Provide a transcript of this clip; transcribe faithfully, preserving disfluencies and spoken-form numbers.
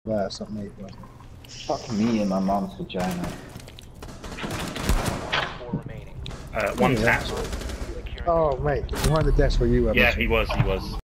Wow, something made one. Fuck me and my mom's vagina. Four remaining. Uh, one Yeah. tap. Securing Oh, mate, behind the desk where you were. Yeah, he was, he was.